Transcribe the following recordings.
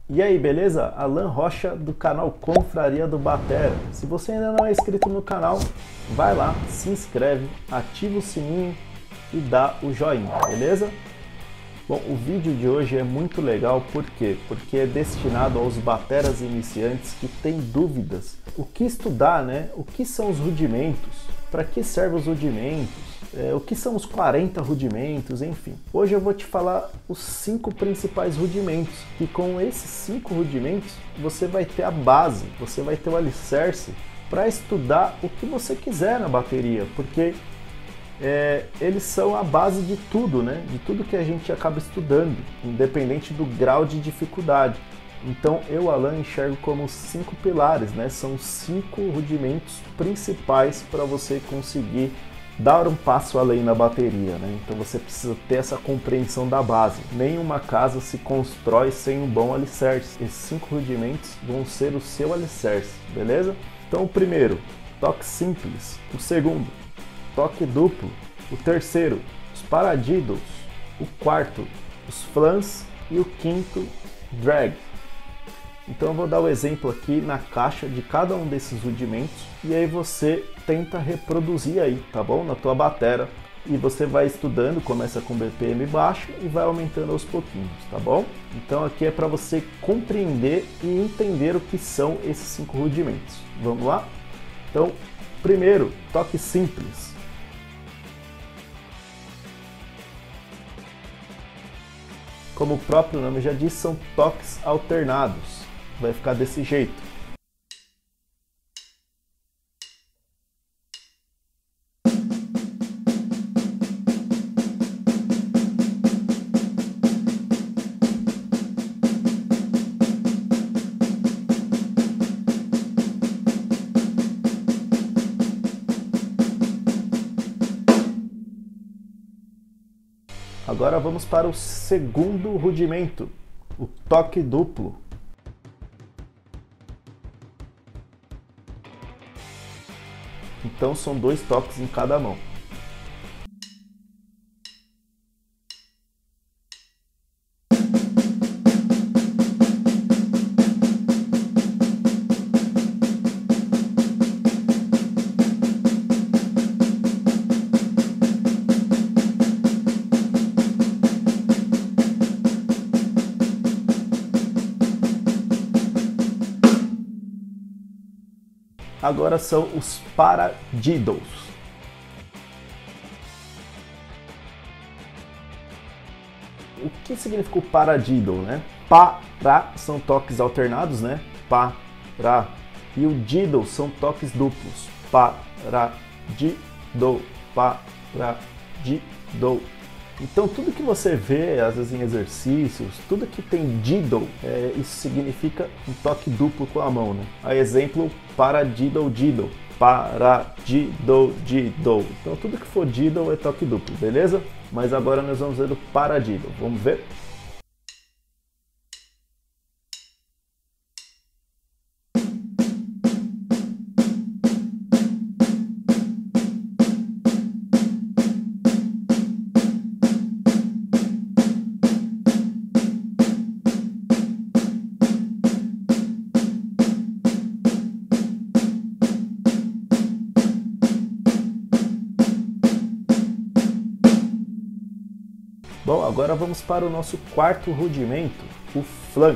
E aí, beleza? Alan Rocha do canal Confraria do Batera. Se você ainda não é inscrito no canal, vai lá, se inscreve, ativa o sininho e dá o joinha, beleza? Bom, o vídeo de hoje é muito legal, por quê? Porque é destinado aos bateras iniciantes que têm dúvidas. O que estudar, né? O que são os rudimentos? Para que servem os rudimentos? O que são os 40 rudimentos, enfim. Hoje eu vou te falar os 5 principais rudimentos, e com esses 5 rudimentos você vai ter a base, você vai ter o alicerce para estudar o que você quiser na bateria, porque eles são a base de tudo, né? De tudo que a gente acaba estudando, independente do grau de dificuldade. Então eu, Alan, enxergo como 5 pilares, né? São 5 rudimentos principais para você conseguir dar um passo além na bateria, né? Então você precisa ter essa compreensão da base. Nenhuma casa se constrói sem um bom alicerce. Esses 5 rudimentos vão ser o seu alicerce, beleza? Então o primeiro, toque simples. O segundo, toque duplo. O terceiro, os paradiddles. O quarto, os flans. E o quinto, drag. Então eu vou dar o exemplo aqui na caixa de cada um desses rudimentos e aí você tenta reproduzir aí, tá bom? Na tua batera, e você vai estudando, começa com BPM baixo e vai aumentando aos pouquinhos, tá bom? Então aqui é para você compreender e entender o que são esses 5 rudimentos. Vamos lá? Então, primeiro, toque simples. Como o próprio nome já diz, são toques alternados. Vai ficar desse jeito. Agora vamos para o segundo rudimento, o toque duplo. Então são 2 toques em cada mão. Agora são os paradiddles. O que significa o paradiddle, né? Para são toques alternados, né? Pa, ra. E o diddle são toques duplos. Pa, ra, di, do, pa, ra, di, do. Então tudo que você vê, às vezes em exercícios, tudo que tem diddle, isso significa um toque duplo com a mão, né? A exemplo, paradiddle, diddle, paradiddle, diddle. Então tudo que for diddle é toque duplo, beleza? Mas agora nós vamos ver o paradiddle, vamos ver? Bom, agora vamos para o nosso quarto rudimento, o flan.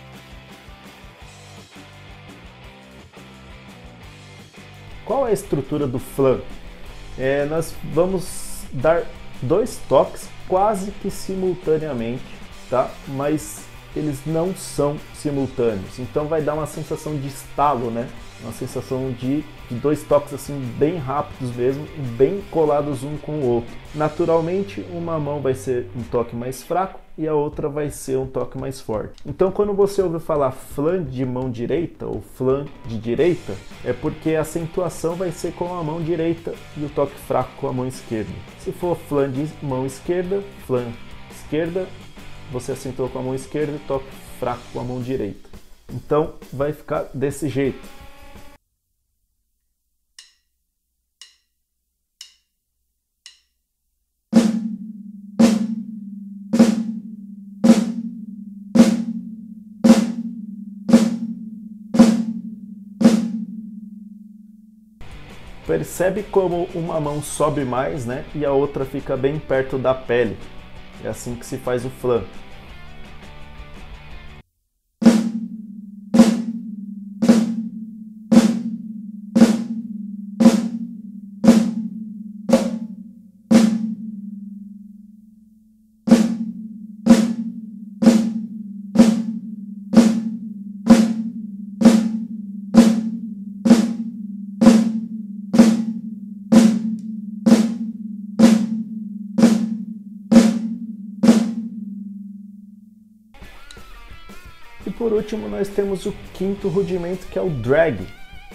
Qual é a estrutura do flan? Nós vamos dar 2 toques quase que simultaneamente, tá? Mas eles não são simultâneos, então vai dar uma sensação de estalo, né? Uma sensação de 2 toques assim bem rápidos mesmo, bem colados um com o outro. Naturalmente, uma mão vai ser um toque mais fraco e a outra vai ser um toque mais forte. Então, quando você ouve falar flan de mão direita ou flan de direita, é porque a acentuação vai ser com a mão direita e o toque fraco com a mão esquerda. Se for flan de mão esquerda, flan esquerda, você acentua com a mão esquerda e toque fraco com a mão direita. Então, vai ficar desse jeito. Percebe como uma mão sobe mais, né? E a outra fica bem perto da pele. É assim que se faz o flan. E por último nós temos o quinto rudimento, que é o drag.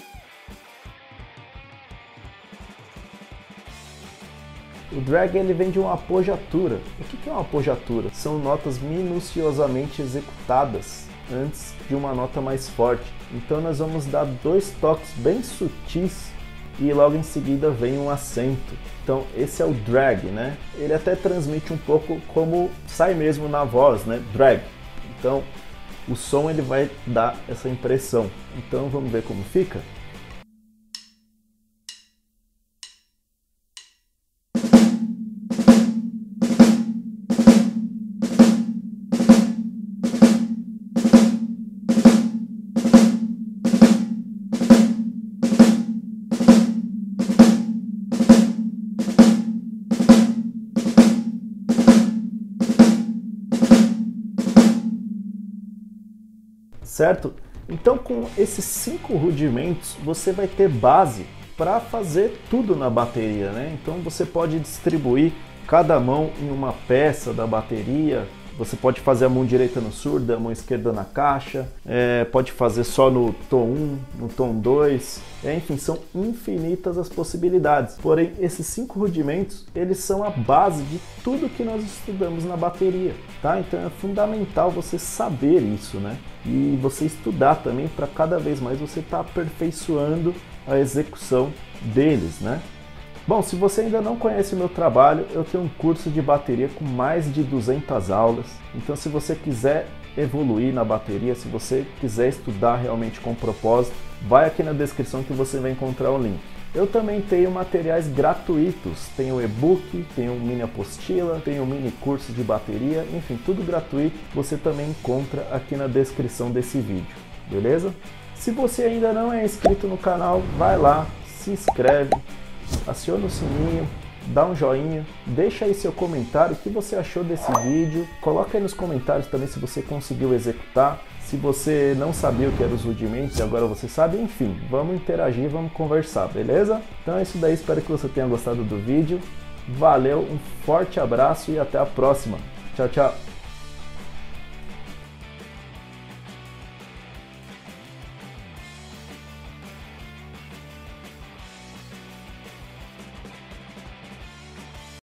O drag ele vem de uma apogiatura. O que é uma apogiatura? São notas minuciosamente executadas antes de uma nota mais forte. Então nós vamos dar 2 toques bem sutis e logo em seguida vem um acento. Então esse é o drag, né? Ele até transmite um pouco como sai mesmo na voz, né? Drag. Então o som ele vai dar essa impressão. Então vamos ver como fica. Certo? Então com esses 5 rudimentos você vai ter base para fazer tudo na bateria, né? Então você pode distribuir cada mão em uma peça da bateria. Você pode fazer a mão direita no surdo, a mão esquerda na caixa, pode fazer só no tom 1, no tom 2, enfim, são infinitas as possibilidades. Porém, esses 5 rudimentos, eles são a base de tudo que nós estudamos na bateria, tá? Então é fundamental você saber isso, né? E você estudar também para cada vez mais você estar aperfeiçoando a execução deles, né? Bom, se você ainda não conhece o meu trabalho, eu tenho um curso de bateria com mais de 200 aulas. Então, se você quiser evoluir na bateria, se você quiser estudar realmente com propósito, vai aqui na descrição que você vai encontrar o link. Eu também tenho materiais gratuitos, tenho e-book, tenho mini apostila, tenho mini curso de bateria, enfim, tudo gratuito, você também encontra aqui na descrição desse vídeo, beleza? Se você ainda não é inscrito no canal, vai lá, se inscreve, aciona o sininho, dá um joinha, deixa aí seu comentário, o que você achou desse vídeo, coloca aí nos comentários também se você conseguiu executar, se você não sabia o que eram os rudimentos e agora você sabe, enfim, vamos interagir, vamos conversar, beleza? Então é isso daí, espero que você tenha gostado do vídeo, valeu, um forte abraço e até a próxima, tchau, tchau!